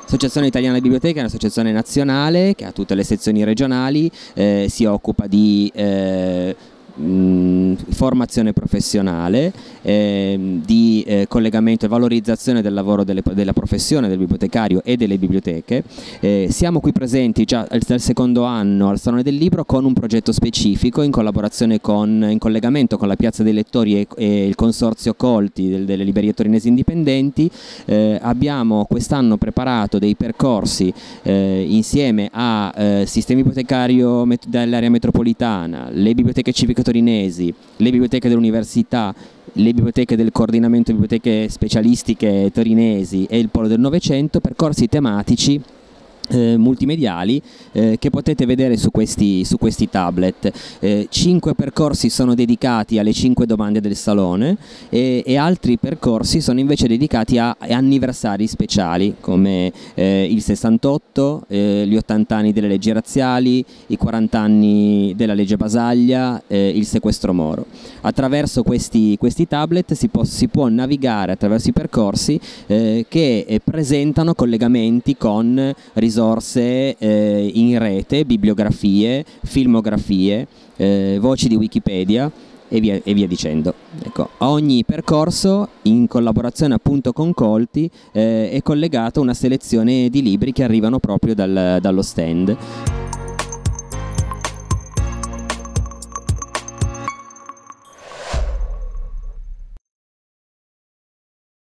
L'Associazione Italiana Biblioteche è un'associazione nazionale che ha tutte le sezioni regionali, si occupa di formazione professionale, di collegamento e valorizzazione del lavoro della professione del bibliotecario e delle biblioteche. Siamo qui presenti già dal secondo anno al Salone del Libro con un progetto specifico in collegamento con la Piazza dei Lettori e il Consorzio Colti delle Librerie Torinesi Indipendenti. Abbiamo quest'anno preparato dei percorsi insieme a Sistema Bibliotecario dell'area metropolitana, le biblioteche civiche torinesi, le biblioteche dell'università, le biblioteche del coordinamento biblioteche specialistiche torinesi e il Polo del Novecento, percorsi tematici multimediali che potete vedere su questi tablet. 5 percorsi sono dedicati alle 5 domande del Salone e altri percorsi sono invece dedicati a anniversari speciali come il 68, gli 80 anni delle leggi razziali, i 40 anni della legge Basaglia, il sequestro Moro. Attraverso questi tablet si può navigare attraverso i percorsi che presentano collegamenti con risorse in rete, bibliografie, filmografie, voci di Wikipedia e via dicendo. Ecco, ogni percorso, in collaborazione appunto con Colti, è collegato a una selezione di libri che arrivano proprio dallo stand.